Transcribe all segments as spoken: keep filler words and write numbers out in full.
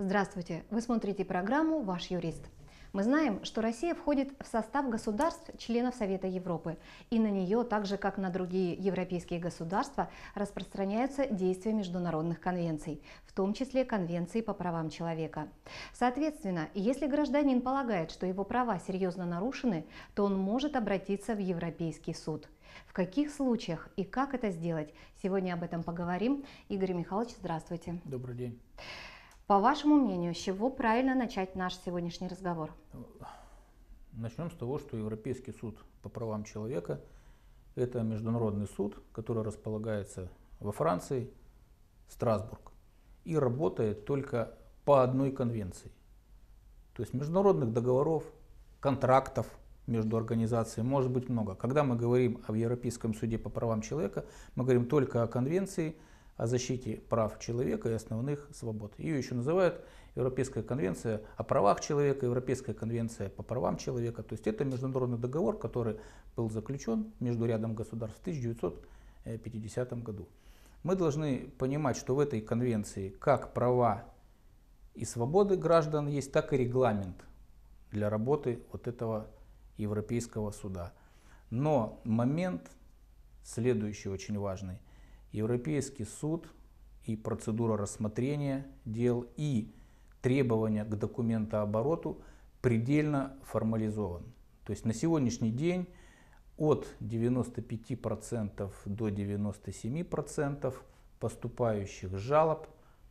Здравствуйте! Вы смотрите программу «Ваш юрист». Мы знаем, что Россия входит в состав государств, членов Совета Европы, и на нее, так же как на другие европейские государства, распространяются действия международных конвенций, в том числе Конвенции по правам человека. Соответственно, если гражданин полагает, что его права серьезно нарушены, то он может обратиться в Европейский суд. В каких случаях и как это сделать? Сегодня об этом поговорим. Игорь Михайлович, здравствуйте. Добрый день. По вашему мнению, с чего правильно начать наш сегодняшний разговор? Начнем с того, что Европейский суд по правам человека – это международный суд, который располагается во Франции, Страсбург, и работает только по одной конвенции. То есть международных договоров, контрактов между организациями может быть много. Когда мы говорим о Европейском суде по правам человека, мы говорим только о конвенции о защите прав человека и основных свобод. Ее еще называют Европейская конвенция о правах человека, Европейская конвенция по правам человека. То есть это международный договор, который был заключен между рядом государств в тысяча девятьсот пятидесятом году. Мы должны понимать, что в этой конвенции как права и свободы граждан есть, так и регламент для работы вот этого Европейского суда. Но момент следующий очень важный. Европейский суд и процедура рассмотрения дел и требования к документообороту предельно формализован. То есть на сегодняшний день от девяноста пяти процентов до девяноста семи процентов поступающих жалоб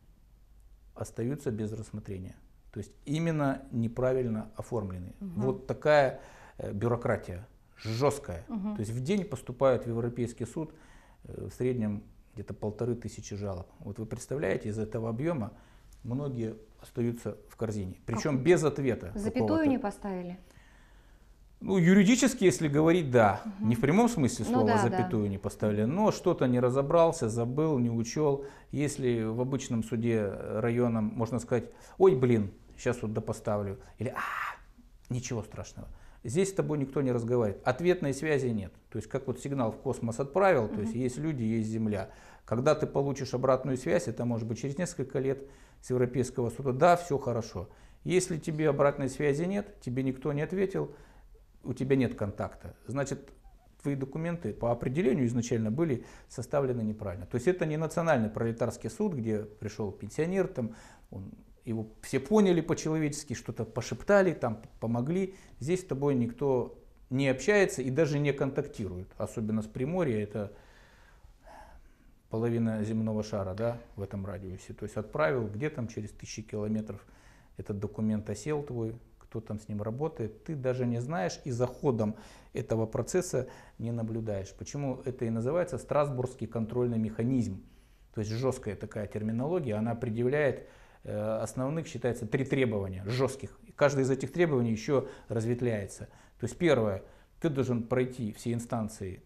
остаются без рассмотрения. То есть именно неправильно оформлены. Угу. Вот такая бюрократия жесткая. Угу. То есть в день поступают в Европейский суд в среднем где-то полторы тысячи жалоб. Вот вы представляете, из этого объема многие остаются в корзине. Причем а без ответа. Запятую не поставили? Ну, юридически, если говорить, да. Угу. Не в прямом смысле слова ну, да, запятую да. не поставили, но что-то не разобрался, забыл, не учел. Если в обычном суде районном можно сказать, ой, блин, сейчас вот допоставлю. Или, а, ничего страшного. Здесь с тобой никто не разговаривает. Ответной связи нет. То есть, как вот сигнал в космос отправил, uh-huh. то есть есть люди, есть Земля. Когда ты получишь обратную связь, это может быть через несколько лет с Европейского суда, да, все хорошо. Если тебе обратной связи нет, тебе никто не ответил, у тебя нет контакта, значит, твои документы по определению изначально были составлены неправильно. То есть это не национальный пролетарский суд, где пришел пенсионер, там, он, его все поняли по-человечески, что-то пошептали, там помогли. Здесь с тобой никто не общается и даже не контактирует. Особенно с Приморья, это половина земного шара, да, в этом радиусе. То есть отправил, где там через тысячи километров этот документ осел твой, кто там с ним работает, ты даже не знаешь и за ходом этого процесса не наблюдаешь. Почему это и называется Страсбургский контрольный механизм. То есть жесткая такая терминология, она предъявляет основных, считается, три требования жестких. И каждое из этих требований еще разветвляется. То есть первое, ты должен пройти все инстанции,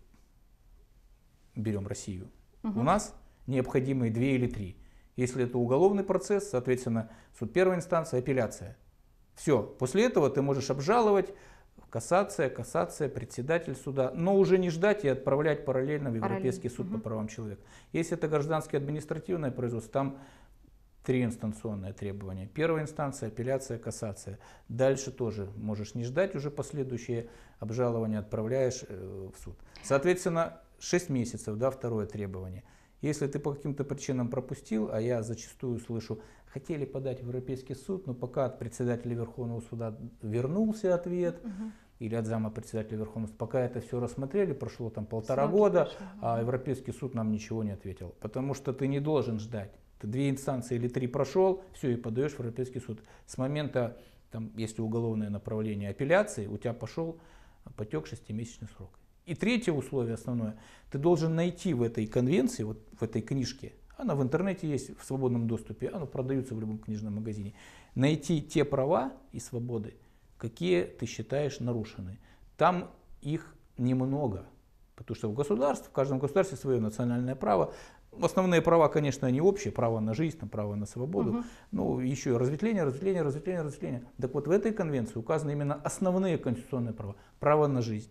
берем Россию, угу. у нас необходимые две или три. Если это уголовный процесс, соответственно, суд первой инстанции, апелляция. Все, после этого ты можешь обжаловать, кассация, кассация, председатель суда, но уже не ждать и отправлять параллельно в Европейский суд угу. по правам человека. Если это гражданское административное производство, там триинстанционное требование. Первая инстанция, апелляция, кассация. Дальше тоже можешь не ждать, уже последующее обжалование отправляешь в суд. Соответственно, шесть месяцев, да, второе требование. Если ты по каким-то причинам пропустил, а я зачастую слышу, хотели подать в Европейский суд, но пока от председателя Верховного суда вернулся ответ, угу. или от зама председателя Верховного суда, пока это все рассмотрели, прошло там полтора Сроки года, прошли, а Европейский суд нам ничего не ответил. Потому что ты не должен ждать. Ты две инстанции или три прошел, все, и подаешь в Европейский суд. С момента, там, если уголовное направление апелляции, у тебя пошел потек шестимесячный срок. И третье условие основное, ты должен найти в этой конвенции, вот в этой книжке, она в интернете есть в свободном доступе, она продается в любом книжном магазине, найти те права и свободы, какие ты считаешь нарушены. Там их немного, потому что в государстве, в каждом государстве свое национальное право. Основные права, конечно, они общие, право на жизнь, право на свободу, угу. но еще разветвление, разветвление, разветвление, разветвление. Так вот, в этой конвенции указаны именно основные конституционные права. Право на жизнь,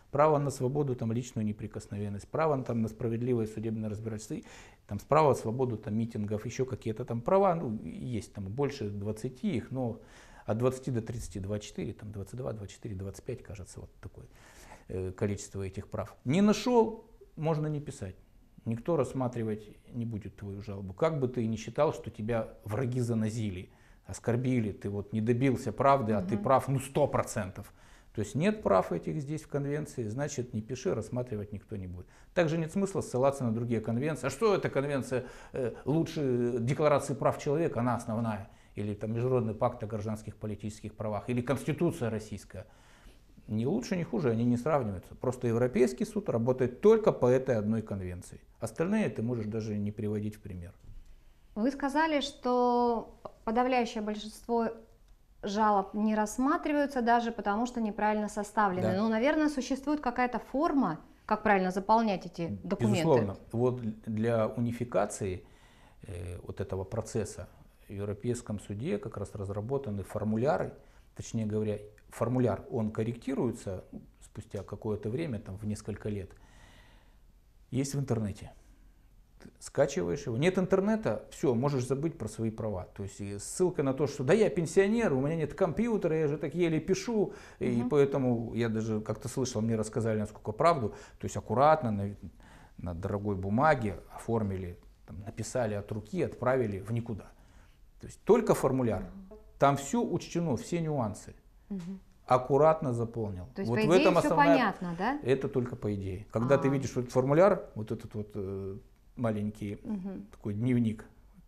право на свободу, там, личную неприкосновенность, право там, на справедливое судебное разбирательство, там, право, свободу там, митингов, еще какие-то там права, ну, есть там больше двадцати их, но от двадцати до тридцати, двадцать четыре, там, двадцать два, двадцать четыре, двадцать пять, кажется, вот такое э, количество этих прав. Не нашел, можно не писать. Никто рассматривать не будет твою жалобу. Как бы ты ни считал, что тебя враги занозили, оскорбили, ты вот не добился правды, угу. а ты прав, ну, сто процентов. То есть нет прав этих здесь в конвенции, значит, не пиши, рассматривать никто не будет. Также нет смысла ссылаться на другие конвенции. А что эта конвенция э, лучше Декларации прав человека, она основная? Или там Международный пакт о гражданских политических правах, или Конституция российская. Ни лучше, ни хуже, они не сравниваются. Просто Европейский суд работает только по этой одной конвенции. Остальные ты можешь даже не приводить в пример. Вы сказали, что подавляющее большинство жалоб не рассматриваются даже потому, что неправильно составлены. Да. Но, наверное, существует какая-то форма, как правильно заполнять эти документы. Безусловно. Вот для унификации э, вот этого процесса в Европейском суде как раз разработаны формуляры, точнее говоря, формуляр, он корректируется спустя какое-то время, там, в несколько лет, есть в интернете. Скачиваешь его. Нет интернета, все, можешь забыть про свои права. То есть ссылка на то, что да я пенсионер, у меня нет компьютера, я же так еле пишу, угу. и поэтому я даже как-то слышал, мне рассказали, насколько правду, то есть аккуратно на, на дорогой бумаге оформили, там, написали от руки, отправили в никуда. То есть только формуляр, угу. там все учтено, все нюансы. Угу. Аккуратно заполнил. То есть, вот по в идее, этом все основная... понятно, да? Это только по идее. Когда А-а-а. ты видишь этот формуляр, вот этот вот э, маленький угу. такой дневник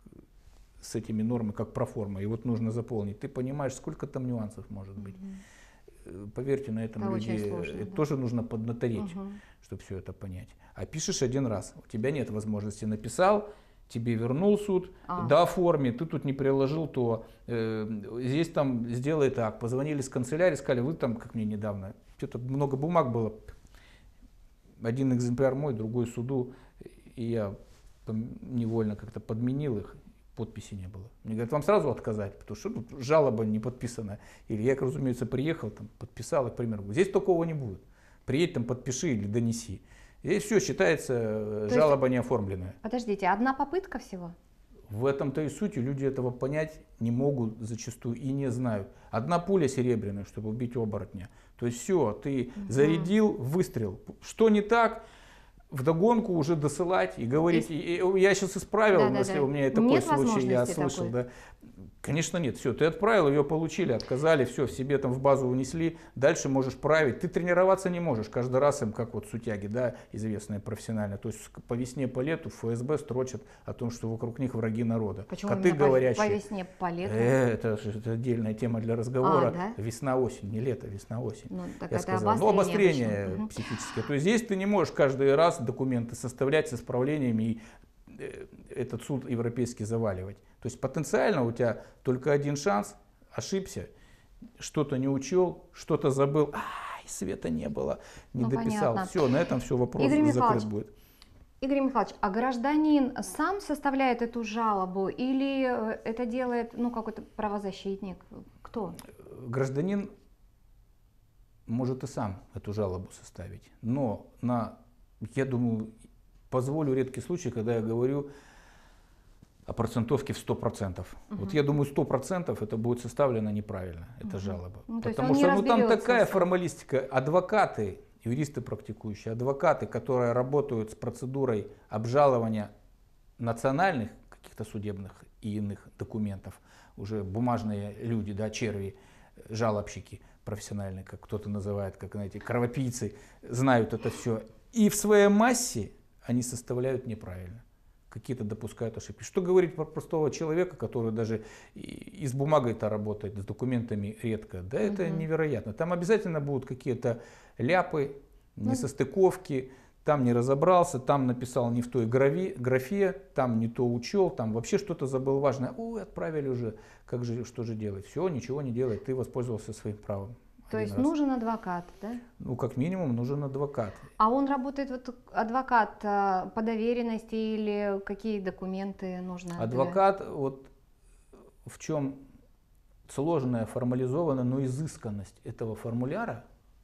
с этими нормами, как проформа, и вот нужно заполнить, ты понимаешь, сколько там нюансов может быть. Угу. Поверьте, на этом это люди сложно, это да? тоже нужно поднатореть, угу. чтобы все это понять. А пишешь один раз, у тебя нет возможности, написал, тебе вернул суд, а. да, оформи, ты тут не приложил, то э, здесь там сделай так. Позвонили с канцелярии, сказали, вы там, как мне недавно, что-то много бумаг было, один экземпляр мой, другой суду, и я невольно как-то подменил их, подписи не было. Мне говорят, вам сразу отказать, потому что тут жалоба не подписана. Или я, разумеется, приехал, там, подписал, к примеру, здесь такого не будет. Приедь, там, подпиши или донеси. Здесь все считается, то жалоба есть, не оформленная. Подождите, одна попытка всего? В этом-то и суть, люди этого понять не могут зачастую и не знают. Одна пуля серебряная, чтобы убить оборотня. То есть все, ты угу. зарядил, выстрел. Что не так, вдогонку уже досылать и говорить, и... я сейчас исправил, да, если да, да. у меня такой нет случай, я слышал. Да. Конечно нет, все, ты отправил, ее получили, отказали, все, в себе там в базу унесли, дальше можешь править. Ты тренироваться не можешь каждый раз, им как вот сутяги, да, известные профессионально. То есть по весне, по лету эф эс бэ строчат о том, что вокруг них враги народа. Почему коты говорящие. По весне, по лету? Э, это, это отдельная тема для разговора. А, да? Весна-осень, не лето, весна-осень. Ну, так я это сказал. обострение, ну, обострение обычно. психическое. То есть здесь ты не можешь каждый раз документы составлять с исправлениями и этот суд европейский заваливать. То есть потенциально у тебя только один шанс, ошибся, что-то не учел, что-то забыл, ай, света не было, не ну, дописал. Понятно. Все, на этом все, вопрос закрыт будет. Игорь Михайлович, а гражданин сам составляет эту жалобу или это делает ну, какой-то правозащитник? Кто? Гражданин может и сам эту жалобу составить, но на, я думаю, позволю редкий случай, когда я говорю о процентовке в сто процентов. Угу. Вот я думаю, сто процентов это будет составлено неправильно, эта угу. жалоба. Ну, потому что ну, там такая формалистика. Адвокаты, юристы практикующие, адвокаты, которые работают с процедурой обжалования национальных каких-то судебных и иных документов, уже бумажные люди, да, черви, жалобщики профессиональные, как кто-то называет, как, знаете, кровопийцы, знают это все. И в своей массе они составляют неправильно. Какие-то допускают ошибки. Что говорить про простого человека, который даже и с бумагой-то работает, с документами редко? Да угу. это невероятно. Там обязательно будут какие-то ляпы, несостыковки, там не разобрался, там написал не в той графе, графе, там не то учел, там вообще что-то забыл важное. Ой, отправили уже, как же, что же делать? Все, ничего не делать, ты воспользовался своим правом. То есть раз. Нужен адвокат, да? Ну, как минимум, нужен адвокат. А он работает, вот адвокат по доверенности или какие документы нужно? Адвокат, для... вот в чем сложная, формализованная, но изысканность этого формуляра,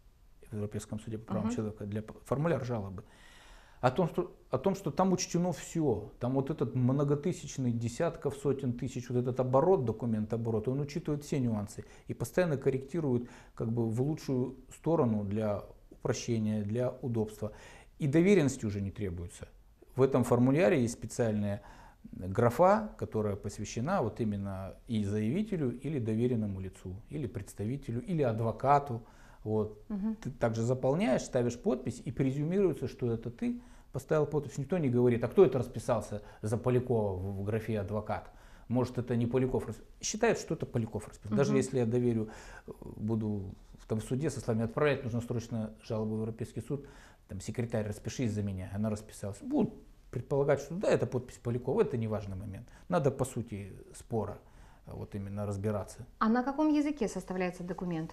в Европейском суде по правам Uh-huh. человека, для формуляр жалобы, о том, что, о том, что там учтено все. Там вот этот многотысячный, десятков, сотен тысяч, вот этот оборот, документ оборот, он учитывает все нюансы и постоянно корректирует как бы в лучшую сторону для упрощения, для удобства. И доверенности уже не требуется. В этом формуляре есть специальная графа, которая посвящена вот именно и заявителю, или доверенному лицу, или представителю, или адвокату. Вот. Угу. Ты также заполняешь, ставишь подпись, и презюмируется, что это ты поставил подпись. Никто не говорит, а кто это расписался за Полякова в, в графе адвокат. Может, это не Поляков расписался. Считают, что это Поляков расписался. Угу. Даже если я доверю, буду в, там, в суде со словами отправлять, нужно срочно жалобу в Европейский суд, там, секретарь, распишись за меня, она расписалась. Будут предполагать, что да, это подпись Полякова, это не важный момент. Надо по сути спора вот именно разбираться. А на каком языке составляется документ?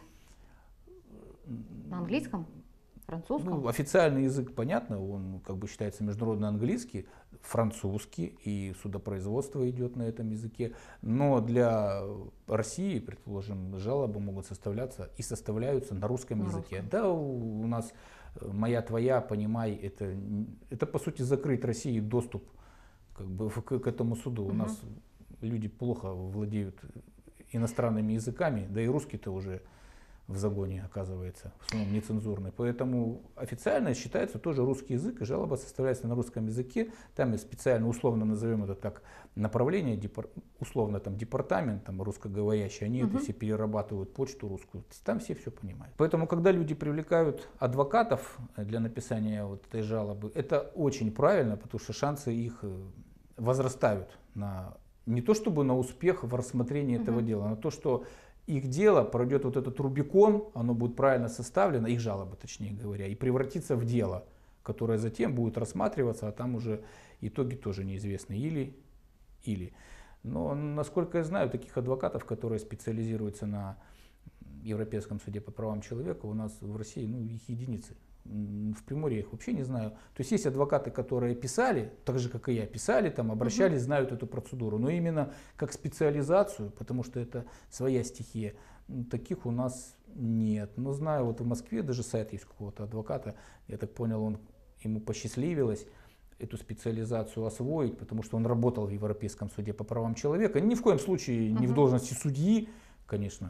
На английском? Французском? Ну, официальный язык, понятно, он как бы считается международный английский, французский, и судопроизводство идет на этом языке. Но для России, предположим, жалобы могут составляться и составляются на русском на языке. Русском. Да, у, у нас моя, твоя, понимай, это, это по сути закрыть России доступ как бы, к, к этому суду. Угу. У нас люди плохо владеют иностранными языками, да и русский-то уже в загоне оказывается, в основном нецензурный. Поэтому официально считается тоже русский язык, и жалоба составляется на русском языке. Там есть специально, условно назовем это так, направление, депар, условно там департамент там, русскоговорящий, они угу. это все перерабатывают, почту русскую, там все все понимают. Поэтому, когда люди привлекают адвокатов для написания вот этой жалобы, это очень правильно, потому что шансы их возрастают на, не то чтобы на успех в рассмотрении угу. этого дела, а на то, что их дело пройдет вот этот Рубикон, оно будет правильно составлено, их жалоба, точнее говоря, и превратится в дело, которое затем будет рассматриваться, а там уже итоги тоже неизвестны, или, или. Но, насколько я знаю, таких адвокатов, которые специализируются на Европейском суде по правам человека, у нас в России, ну, их единицы. В Приморье их вообще не знаю. То есть есть адвокаты, которые писали, так же как и я, писали, там, обращались, угу. знают эту процедуру. Но именно как специализацию, потому что это своя стихия, таких у нас нет. Но знаю, вот в Москве даже сайт есть какого-то адвоката, я так понял, он, ему посчастливилось эту специализацию освоить, потому что он работал в Европейском суде по правам человека. Ни в коем случае не угу. в должности судьи, конечно,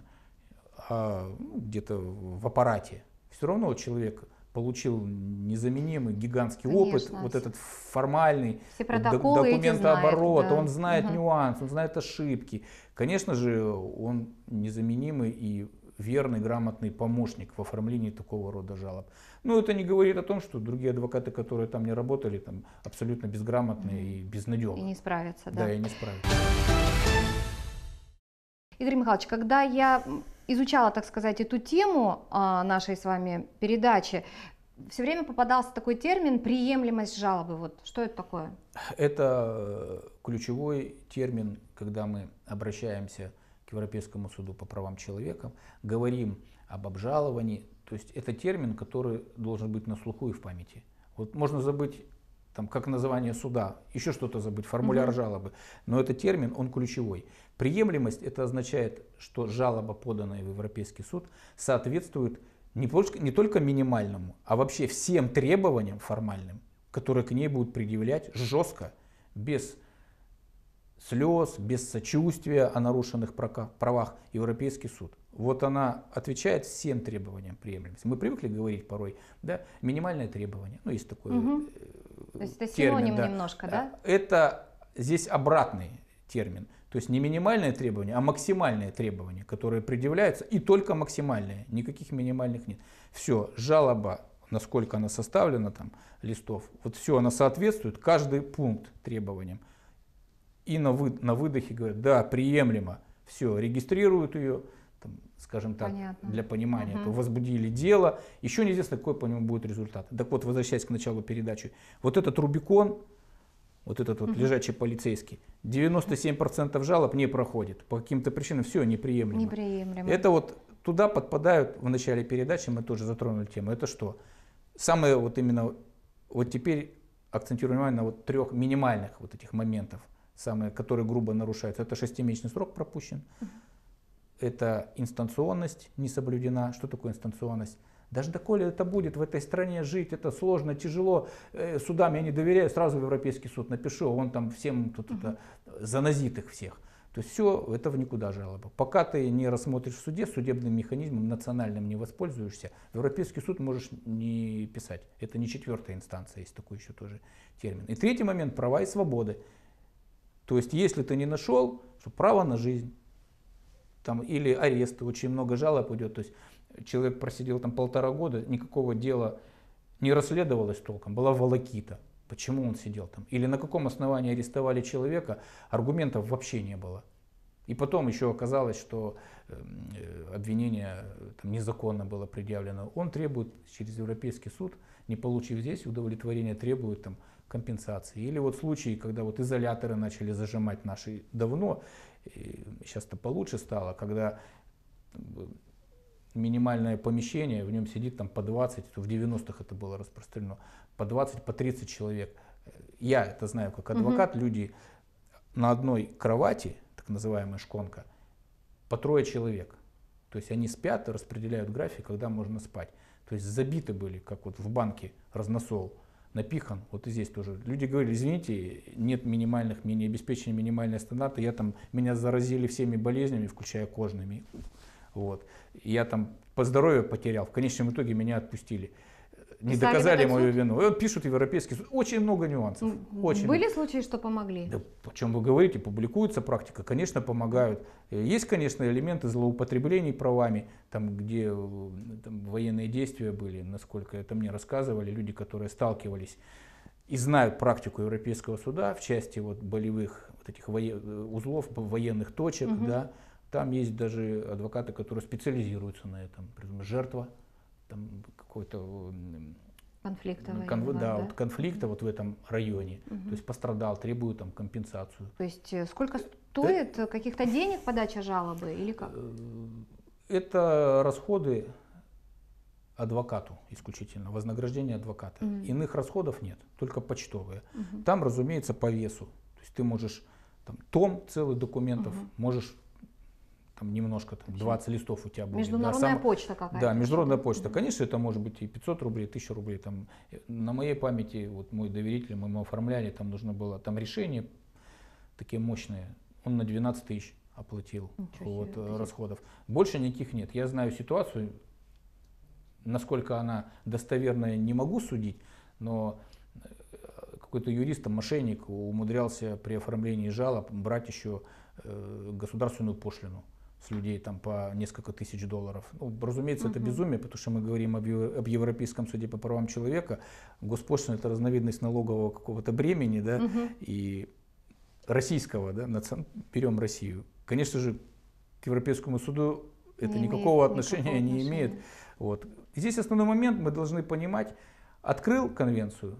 а ну, где-то в аппарате. Все равно человек получил незаменимый гигантский Конечно, опыт, вот этот формальный документооборот, да. он знает угу. нюансы, он знает ошибки. Конечно же, он незаменимый и верный, грамотный помощник в оформлении такого рода жалоб. Но это не говорит о том, что другие адвокаты, которые там не работали, там абсолютно безграмотные угу. и безнадежные. И не справятся, да? Да, и не справятся. Игорь Михайлович, когда я изучала, так сказать, эту тему нашей с вами передачи, все время попадался такой термин «приемлемость жалобы». Вот что это такое? Это ключевой термин, когда мы обращаемся к Европейскому суду по правам человека, говорим об обжаловании. То есть это термин, который должен быть на слуху и в памяти. Вот можно забыть, там, как название суда, еще что-то забыть, формуляр угу. жалобы, но этот термин, он ключевой. Приемлемость, это означает, что жалоба, поданная в Европейский суд, соответствует не только, не только минимальному, а вообще всем требованиям формальным, которые к ней будут предъявлять жестко, без слез, без сочувствия о нарушенных правах Европейский суд. Вот она отвечает всем требованиям приемлемости. Мы привыкли говорить порой, да, минимальное требование, ну есть такой угу. То есть это термин, синоним да. немножко, да? Это здесь обратный термин. То есть не минимальное требование, а максимальное требование, которое предъявляется, и только максимальное, никаких минимальных нет. Все, жалоба, насколько она составлена, там, листов, вот все, она соответствует, каждый пункт требованиям. И на, вы, на выдохе говорят, да, приемлемо, все, регистрируют ее, там, скажем так, Понятно. Для понимания, угу. то возбудили дело, еще неизвестно, какой по нему будет результат. Так вот, возвращаясь к началу передачи, вот этот Рубикон, вот этот вот угу. лежачий полицейский, девяносто семь процентов жалоб не проходит. По каким-то причинам все неприемлемо. неприемлемо. Это вот туда подпадают, в начале передачи мы тоже затронули тему, это что? Самое вот именно, вот теперь акцентируем внимание на вот трех минимальных вот этих моментов, самые, которые грубо нарушаются. Это шестимесячный срок пропущен, угу. это инстанционность не соблюдена. Что такое инстанционность? Даже доколе это будет в этой стране жить, это сложно, тяжело, э, судам я не доверяю, сразу в Европейский суд напишу, он там всем тут uh-huh. это, занозит их всех. То есть все, это в никуда жалоба. Пока ты не рассмотришь в суде, судебным механизмом национальным не воспользуешься, в Европейский суд можешь не писать. Это не четвертая инстанция, есть такой еще тоже термин. И третий момент – права и свободы. То есть если ты не нашел, что право на жизнь, там, или арест, очень много жалоб идет, то есть человек просидел там полтора года, никакого дела не расследовалось толком, была волокита. Почему он сидел там? Или на каком основании арестовали человека, аргументов вообще не было. И потом еще оказалось, что обвинение там, незаконно было предъявлено. Он требует через Европейский суд, не получив здесь удовлетворения, требует там, компенсации. Или вот случаи, когда вот изоляторы начали зажимать наши давно, сейчас-то получше стало, когда минимальное помещение, в нем сидит там по двадцать, в девяностых это было распространено, по двадцать, по тридцать человек. Я это знаю как адвокат, угу. люди на одной кровати, так называемая шконка, по трое человек. То есть они спят, распределяют график, когда можно спать. То есть забиты были, как вот в банке разносол, напихан, вот и здесь тоже. Люди говорили, извините, нет минимальных, не обеспечения минимальные стандарты, я там, меня заразили всеми болезнями, включая кожными. Вот. Я там по здоровью потерял, в конечном итоге меня отпустили. Не Писали доказали мою вину. И вот пишут в Европейский суд. Очень много нюансов. Очень Были много. случаи, что помогли? Да, о чем вы говорите, публикуется практика, конечно, помогают. Есть, конечно, элементы злоупотреблений правами, там, где там, военные действия были, насколько это мне рассказывали, люди, которые сталкивались и знают практику Европейского суда в части вот, болевых вот этих воен... узлов, военных точек, угу. да. Там есть даже адвокаты, которые специализируются на этом. Жертва там, какой-то конфликта, кон, военного, да, да? Вот конфликта вот в этом районе. Угу. То есть пострадал, требует там, компенсацию. То есть сколько стоит да? каких-то денег подача жалобы или как? Это расходы адвокату исключительно, вознаграждение адвоката. Угу. Иных расходов нет, только почтовые. Угу. Там, разумеется, по весу. То есть ты можешь, там, том целых документов, угу. можешь там немножко, там, двадцать листов у тебя будет. Международная да, сам, почта какая-то. Да, международная почта. Конечно, это может быть и пятьсот рублей, тысяча рублей. Там, на моей памяти, вот мой доверитель, мы ему оформляли, там нужно было, там решения такие мощные, он на двенадцать тысяч оплатил вот, расходов. Больше никаких нет. Я знаю ситуацию, насколько она достоверная, не могу судить, но какой-то юрист, мошенник умудрялся при оформлении жалоб брать еще э, государственную пошлину с людей там, по несколько тысяч долларов. Ну, разумеется, uh-huh. это безумие, потому что мы говорим об, об Европейском суде по правам человека. Госпошлина – это разновидность налогового какого-то бремени, да, uh-huh. и российского, да, берем Россию. Конечно же, к Европейскому суду это не никакого отношения никакого не имеет. Вот. Здесь основной момент, мы должны понимать, открыл конвенцию,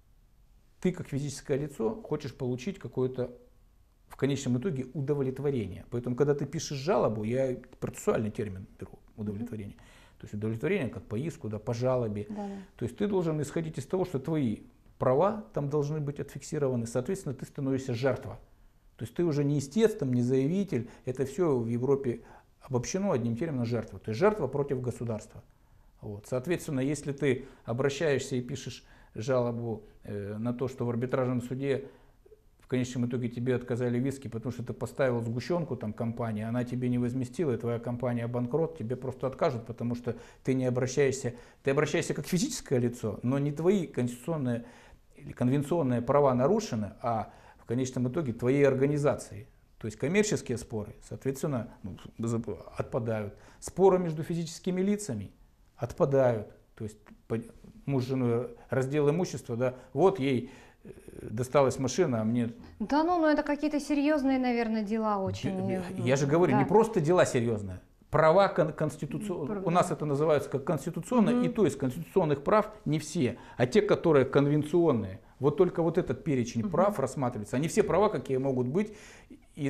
ты как физическое лицо хочешь получить какое-то в конечном итоге удовлетворение. Поэтому, когда ты пишешь жалобу, я процессуальный термин беру, удовлетворение. Mm-hmm. То есть удовлетворение как по иску, да, по жалобе. Да-да. То есть ты должен исходить из того, что твои права там должны быть отфиксированы, соответственно, ты становишься жертва. То есть ты уже не истец, там, не заявитель, это все в Европе обобщено одним термином жертва. То есть жертва против государства. Вот. Соответственно, если ты обращаешься и пишешь жалобу э, на то, что в арбитражном суде в конечном итоге тебе отказали в иске, потому что ты поставил сгущенку там компании, она тебе не возместила, и твоя компания банкрот, тебе просто откажут, потому что ты не обращаешься, ты обращаешься как физическое лицо, но не твои конституционные или конвенционные права нарушены, а в конечном итоге твоей организации. То есть коммерческие споры, соответственно, ну, отпадают. Споры между физическими лицами отпадают. То есть муж с женой раздел имущества, да, вот ей досталась машина, а мне... Да ну, ну это какие-то серьезные, наверное, дела очень. Я же говорю, да. не просто дела серьезные. Права кон- конституционные. У нас это называется как конституционные, угу. и то есть конституционных прав не все, а те, которые конвенционные. Вот только вот этот перечень угу. прав рассматривается. Они все права, какие могут быть, и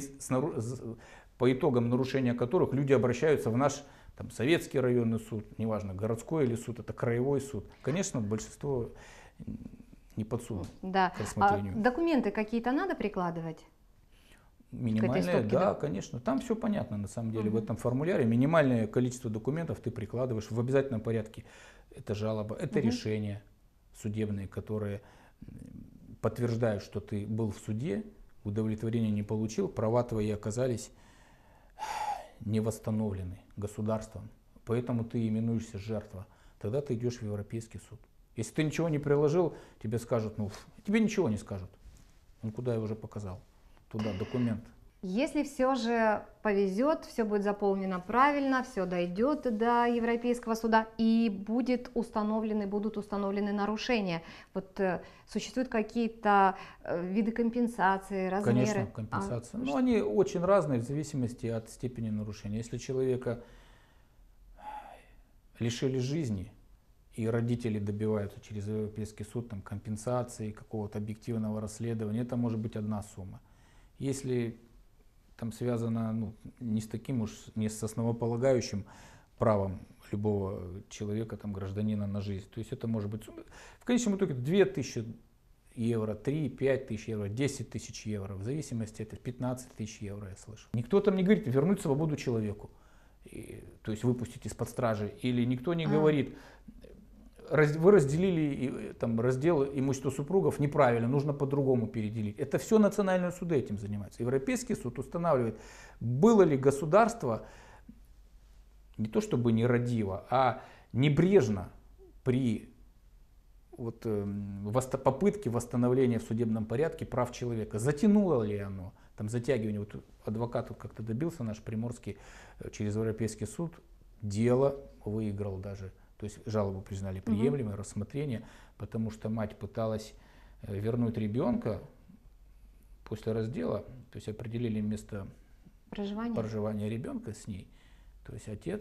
по итогам нарушения которых люди обращаются в наш там, советский районный суд, неважно, городской или суд, это краевой суд. Конечно, большинство не под суд да. к рассмотрению. А документы какие-то надо прикладывать? Минимальное, да, конечно. Там все понятно на самом деле. Угу. В этом формуляре минимальное количество документов ты прикладываешь в обязательном порядке. Это жалоба, это угу. решения судебные, которые подтверждают, что ты был в суде, удовлетворения не получил, права твои оказались не восстановлены государством. Поэтому ты именуешься жертва. Тогда ты идешь в Европейский суд. Если ты ничего не приложил, тебе скажут, ну, тебе ничего не скажут. Ну, куда я уже показал? Туда документ. Если все же повезет, все будет заполнено правильно, все дойдет до Европейского суда и будет установлены, будут установлены нарушения. Вот э, существуют какие-то э, виды компенсации, размеры? Конечно, компенсация. А, Но они очень разные в зависимости от степени нарушения. Если человека лишили жизни, и родители добиваются через Европейский суд там, компенсации, какого-то объективного расследования, это может быть одна сумма. Если там связано ну, не с таким уж, не с основополагающим правом любого человека, там, гражданина на жизнь, то есть это может быть сумма. В конечном итоге две тысячи евро, три, пять тысяч евро, десять тысяч евро, в зависимости от пятнадцать тысяч евро, я слышу. Никто там не говорит вернуть свободу человеку, и, то есть выпустить из-под стражи, или никто не а. говорит, вы разделили там, раздел имущества супругов неправильно, нужно по-другому переделить. Это все национальные суды этим занимаются. Европейский суд устанавливает, было ли государство не то чтобы нерадиво, а небрежно при вот, э, попытке восстановления в судебном порядке прав человека. Затянуло ли оно, там, затягивание. Вот адвокат вот как-то добился, наш Приморский, через Европейский суд, дело выиграл даже. То есть жалобу признали приемлемой, угу. рассмотрение, потому что мать пыталась вернуть ребенка после раздела, то есть определили место проживания, проживания ребенка с ней. То есть отец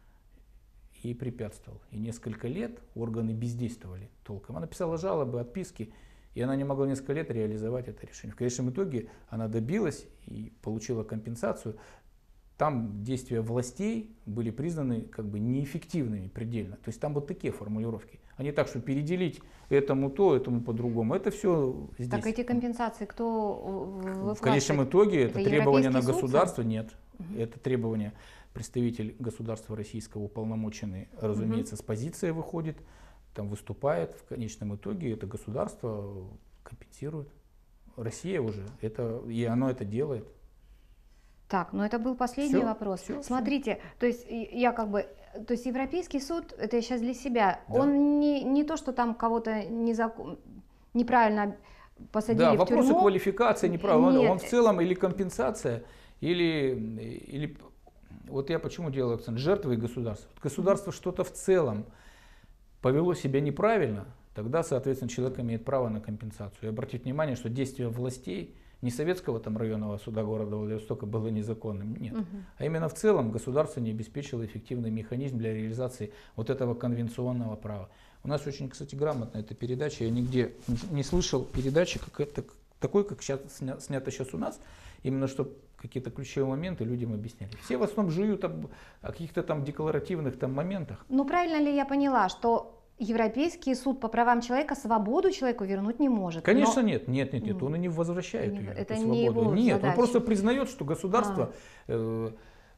ей препятствовал. И несколько лет органы бездействовали толком. Она писала жалобы, отписки, и она не могла несколько лет реализовать это решение. В конечном итоге она добилась и получила компенсацию. Там действия властей были признаны как бы неэффективными предельно. То есть там вот такие формулировки. А не так, что переделить этому то, этому по-другому. Это все здесь. Так эти компенсации кто выплачивает? В конечном итоге это, это требование на государство? Нет. Угу. Это требование представитель государства российского уполномоченный, разумеется, угу. с позиции выходит, там выступает. В конечном итоге это государство компенсирует. Россия уже, это, и оно это делает. Так, но это был последний все, вопрос. Все, Смотрите, все. то есть я как бы, то есть Европейский суд, это я сейчас для себя, да. он не, не то, что там кого-то незакон... неправильно посадили да, в тюрьму. Да, вопросы квалификации неправильно. Нет. Он в целом или компенсация, или, или вот я почему делаю акцент, жертвы и государство. Государство mm-hmm. что-то в целом повело себя неправильно, тогда, соответственно, человек имеет право на компенсацию. И обратить внимание, что действия властей не советского там районного суда города Владивостока было незаконным, нет. Угу. А именно в целом государство не обеспечило эффективный механизм для реализации вот этого конвенционного права. У нас очень, кстати, грамотная эта передача, я нигде не слышал передачи как это, такой, как сейчас, снято сейчас у нас, именно чтобы какие-то ключевые моменты людям объясняли. Все в основном живут об, о каких-то там декларативных там моментах. Ну правильно ли я поняла, что Европейский суд по правам человека свободу человеку вернуть не может? Конечно, но... нет, нет, нет, нет, он и не возвращает не, ее, это эту не свободу. Его нет, задача. Он просто признает, что государство а. э,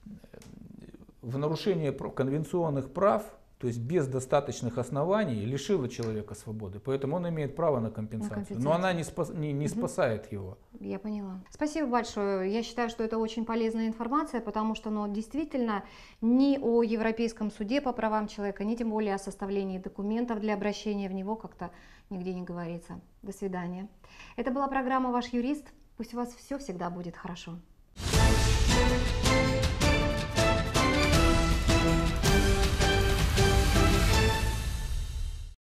в нарушение конвенционных прав, то есть без достаточных оснований, лишило человека свободы. Поэтому он имеет право на компенсацию. На компенсацию. Но она не, спас, не, не угу. спасает его. Я поняла. Спасибо большое. Я считаю, что это очень полезная информация, потому что ну, действительно ни о Европейском суде по правам человека, ни тем более о составлении документов для обращения в него как-то нигде не говорится. До свидания. Это была программа «Ваш юрист». Пусть у вас все всегда будет хорошо.